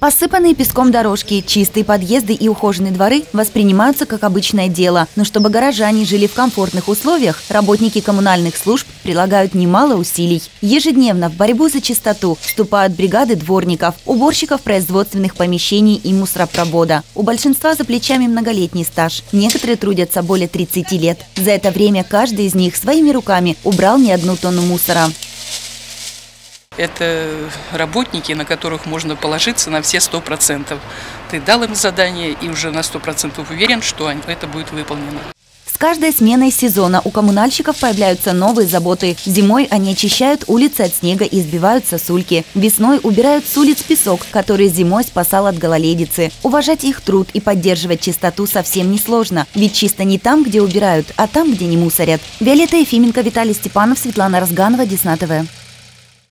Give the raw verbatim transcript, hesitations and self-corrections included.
Посыпанные песком дорожки, чистые подъезды и ухоженные дворы воспринимаются как обычное дело. Но чтобы горожане жили в комфортных условиях, работники коммунальных служб прилагают немало усилий. Ежедневно в борьбу за чистоту вступают бригады дворников, уборщиков производственных помещений и мусоропровода. У большинства за плечами многолетний стаж. Некоторые трудятся более тридцати лет. За это время каждый из них своими руками убрал не одну тонну мусора. Это работники, на которых можно положиться на все сто процентов. Ты дал им задание и уже на сто процентов уверен, что это будет выполнено. С каждой сменой сезона у коммунальщиков появляются новые заботы. Зимой они очищают улицы от снега и сбивают сосульки. Весной убирают с улиц песок, который зимой спасал от гололедицы. Уважать их труд и поддерживать чистоту совсем несложно. Ведь чисто не там, где убирают, а там, где не мусорят. Виолетта Ефименко, Виталий Степанов, Светлана Разганова, Десна ТВ.